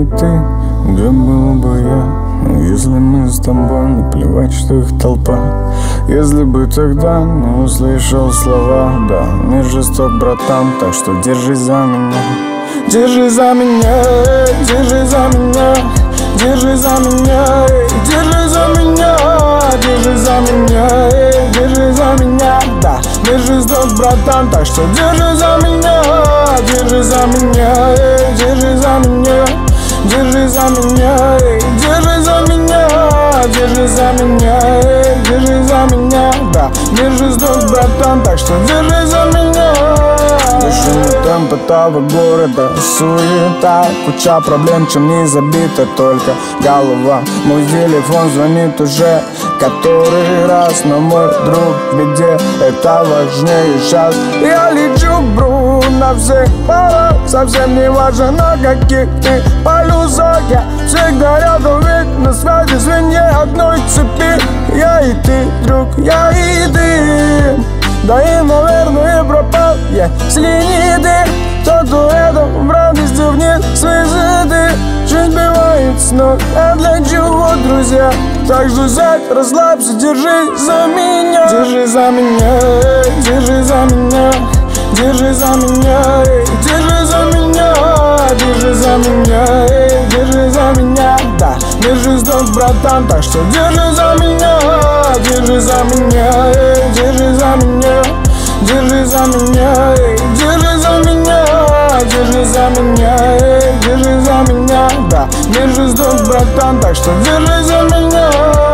ты, где был бы я? Если мы с тобой, наплевать, что их толпа. Если бы тогда не услышал слова, да, мир жесток, братан, так что держись за меня. Держись за меня, держись за меня, держись за меня, держись за меня, держись за меня, держись за меня, да, мир жесток, братан, так что держись за меня, держись за меня, держись за меня, держись за меня, держись за меня, держись за меня, держись за меня, да, мир жесток, братан, так что держись за меня. Бешеный темп этого города, суета, куча проблем, чем не забита только голова. Мой телефон звонит уже который раз, но мой друг в беде, это важнее сейчас. Я лечу, бру, на всех парах, совсем не важно на каких ты полюсах. Я всегда рядом, ведь на связи звенья одной цепи. Я и ты, друг, я и ты. Да и, наверное, пропал, если не ты. То дуэтом в радости вниз высоты. Жизнь бывает с ног, а для чего, друзья? Так что сядь, расслабься, держись за меня. Держись за меня, держись за меня, держись за меня, держись за меня, держись за меня, держись за меня, да, держись, дом, братан, так что держись за меня, держись за меня, держись за меня, держись за меня, держись за меня, держись за меня, держись за меня, да, держись, дом, братан, так что держись за меня.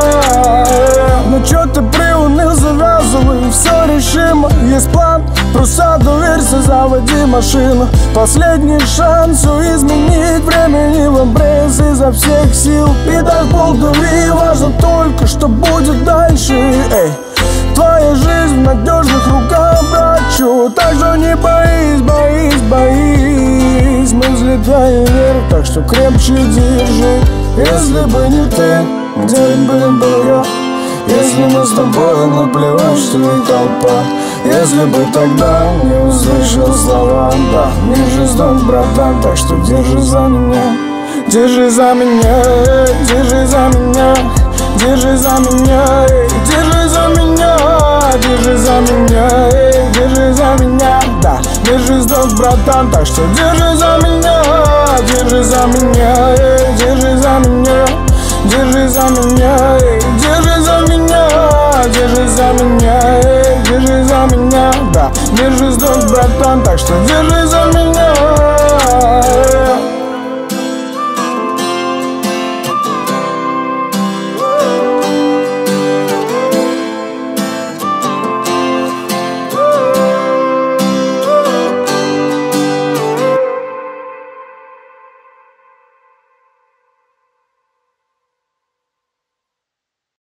Ну чё ты приуныл, завязывай, все решимо. Есть план, просто доверься, заводи машину. Последний шанс все изменить, времени в обрез изо всех сил. И так полдури, важно только, что будет дальше. Эй, твоя жизнь в надежных руках, братчу. Так что не боись, боись, боись. Мы взлетаем вверх, так что крепче держи. Если бы не ты, где был я? Если мы с тобой, наплевать, что и толпа. Если бы тогда не услышал слова, да, мир жесток, братан, так что держись за меня. Держись за меня, держись за меня, держись за меня, держись за меня, держись за меня, держись за меня, да, мир жесток, братан, так что держись за меня, держись за меня, держись за меня, держись за меня, держись за меня, держись за меня, держись за меня, да, мир жесток, братан, так что держись за меня.